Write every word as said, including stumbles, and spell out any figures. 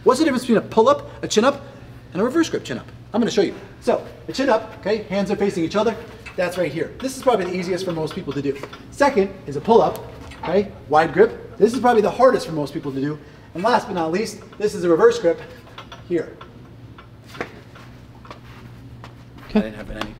What's the difference between a pull-up, a chin-up, and a reverse grip chin-up? I'm going to show you. So, a chin-up, okay, hands are facing each other. That's right here. This is probably the easiest for most people to do. Second is a pull-up, okay, wide grip. This is probably the hardest for most people to do. And last but not least, this is a reverse grip here. I didn't have any.